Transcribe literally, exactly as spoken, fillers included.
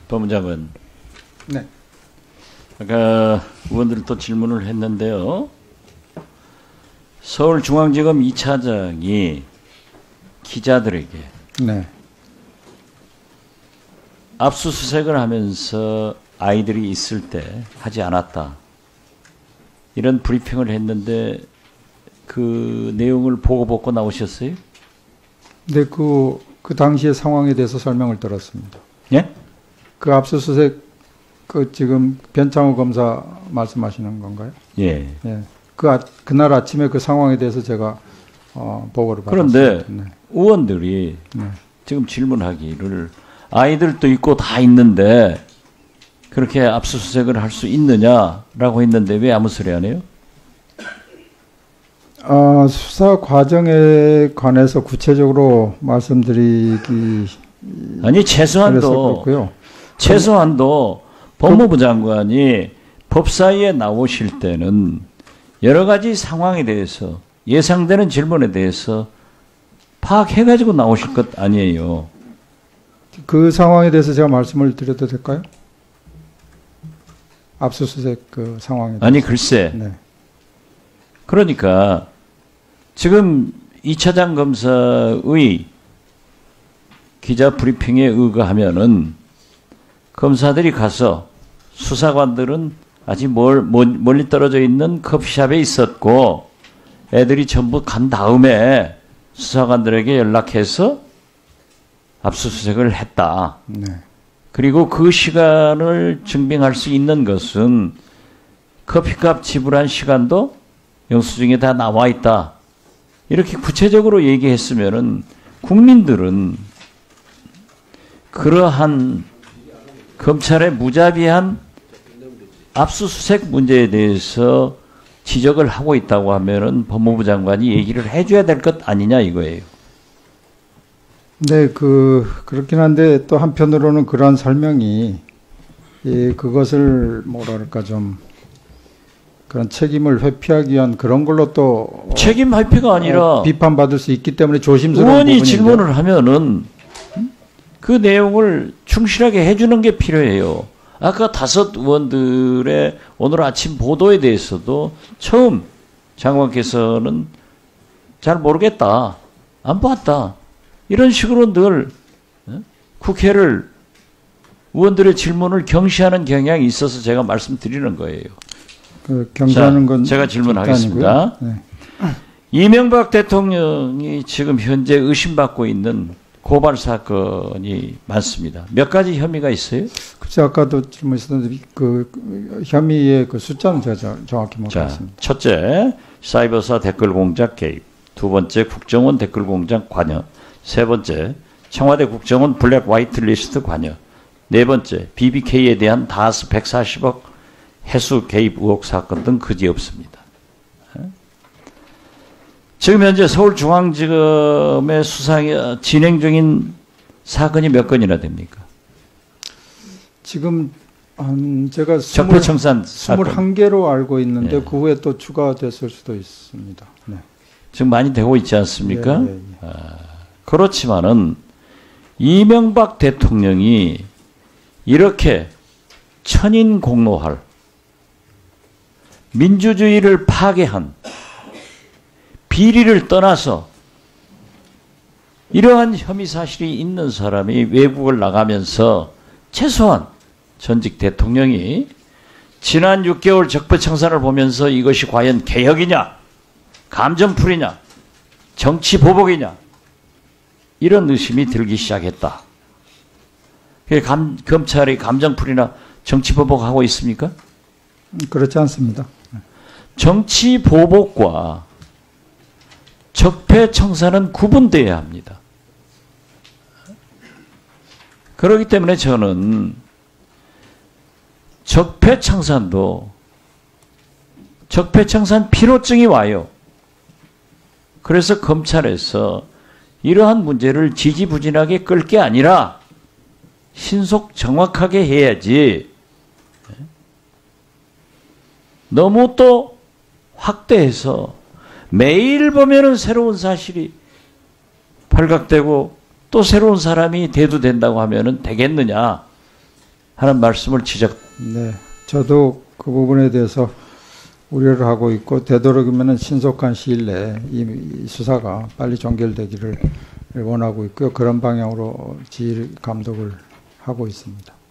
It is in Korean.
법무장관. 네. 아까 의원들이 또 질문을 했는데요. 서울중앙지검 이 차장이 기자들에게 네. 압수수색을 하면서 아이들이 있을 때 하지 않았다. 이런 브리핑을 했는데 그 내용을 보고 받고 나오셨어요? 네, 그, 그 당시의 상황에 대해서 설명을 들었습니다. 예? 그 압수수색, 그 지금 변창호 검사 말씀하시는 건가요? 예. 예. 그, 아, 그날 아침에 그 상황에 대해서 제가, 어, 보고를 받았습니다. 그런데 네. 의원들이 네. 지금 질문하기를 아이들도 있고 다 있는데 그렇게 압수수색을 할 수 있느냐라고 했는데 왜 아무 소리 안 해요? 어, 수사 과정에 관해서 구체적으로 말씀드리기 아니 최소한도 그렇고요. 최소한도 법무부 장관이 법사위에 나오실 때는 여러 가지 상황에 대해서 예상되는 질문에 대해서 파악해가지고 나오실 것 아니에요. 그 상황에 대해서 제가 말씀을 드려도 될까요? 압수수색 그 상황에 대해서. 아니 글쎄. 네. 그러니까 지금 이 차장 검사의 기자 브리핑에 의거하면은 검사들이 가서 수사관들은 아직 멀, 멀리 떨어져 있는 커피숍에 있었고 애들이 전부 간 다음에 수사관들에게 연락해서 압수수색을 했다. 네. 그리고 그 시간을 증빙할 수 있는 것은 커피값 지불한 시간도 영수증에 다 나와 있다. 이렇게 구체적으로 얘기했으면은 국민들은 그러한 검찰의 무자비한 압수수색 문제에 대해서 지적을 하고 있다고 하면은 법무부 장관이 얘기를 해줘야 될 것 아니냐 이거예요. 네, 그 그렇긴 한데 또 한편으로는 그러한 설명이 예, 그것을 뭐랄까 좀 그런 책임을 회피하기 위한 그런 걸로 또 책임 회피가 아니라 어, 비판받을 수 있기 때문에 조심스러운 의원이 부분인데. 질문을 하면은 그 내용을 충실하게 해주는 게 필요해요. 아까 다섯 의원들의 오늘 아침 보도에 대해서도 처음 장관께서는 잘 모르겠다, 안 봤다, 이런 식으로 늘 국회를 의원들의 질문을 경시하는 경향이 있어서 제가 말씀드리는 거예요. 그 경시하는 자, 건 제가 질문하겠습니다. 네. 이명박 대통령이 지금 현재 의심받고 있는 고발 사건이 많습니다. 몇 가지 혐의가 있어요? 그치, 아까도 질문하셨는데 그, 그 혐의의 그 숫자는 제가 정확히 모르겠습니다. 첫째, 사이버사 댓글 공작 개입. 두 번째, 국정원 댓글 공작 관여. 세 번째, 청와대 국정원 블랙 화이트 리스트 관여. 네 번째, 비비케이에 대한 다스 백사십억 해수 개입 의혹 사건 등 그지없습니다. 지금 현재 서울중앙지검의 수사 진행 중인 사건이 몇 건이나 됩니까? 지금 한 제가 적폐청산 사건. 이십일 개로 알고 있는데 예. 그 후에 또 추가됐을 수도 있습니다. 네. 지금 많이 되고 있지 않습니까? 예, 예, 예. 아, 그렇지만은 이명박 대통령이 이렇게 천인공노할 민주주의를 파괴한 비리를 떠나서 이러한 혐의 사실이 있는 사람이 외국을 나가면서 최소한 전직 대통령이 지난 육 개월 적폐청산을 보면서 이것이 과연 개혁이냐, 감정풀이냐, 정치보복이냐, 이런 의심이 들기 시작했다. 감, 검찰이 감정풀이나 정치보복하고 있습니까? 그렇지 않습니다. 정치보복과 적폐청산은 구분되어야 합니다. 그렇기 때문에 저는 적폐청산도 적폐청산 피로증이 와요. 그래서 검찰에서 이러한 문제를 지지부진하게 끌 게 아니라 신속 정확하게 해야지 너무 또 확대해서 매일 보면은 새로운 사실이 발각되고 또 새로운 사람이 대두된다고 하면은 되겠느냐. 하는 말씀을 지적. 네, 저도 그 부분에 대해서 우려를 하고 있고 되도록이면 신속한 시일 내에 이 수사가 빨리 종결되기를 원하고 있고요. 그런 방향으로 지휘 감독을 하고 있습니다.